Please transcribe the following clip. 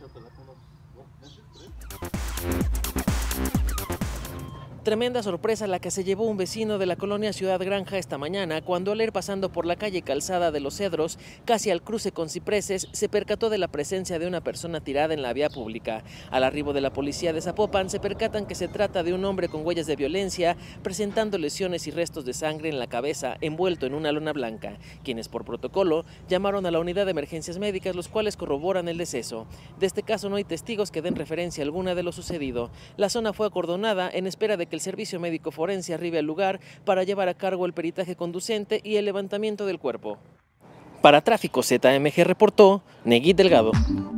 Tremenda sorpresa la que se llevó un vecino de la colonia Ciudad Granja esta mañana cuando al ir pasando por la calle Calzada de los Cedros, casi al cruce con Cipreses, se percató de la presencia de una persona tirada en la vía pública. Al arribo de la policía de Zapopan se percatan que se trata de un hombre con huellas de violencia, presentando lesiones y restos de sangre en la cabeza, envuelto en una lona blanca, quienes por protocolo llamaron a la unidad de emergencias médicas, los cuales corroboran el deceso. De este caso no hay testigos que den referencia alguna de lo sucedido. La zona fue acordonada en espera de que el servicio médico forense arribe al lugar para llevar a cargo el peritaje conducente y el levantamiento del cuerpo. Para Tráfico ZMG reportó Neguit Delgado.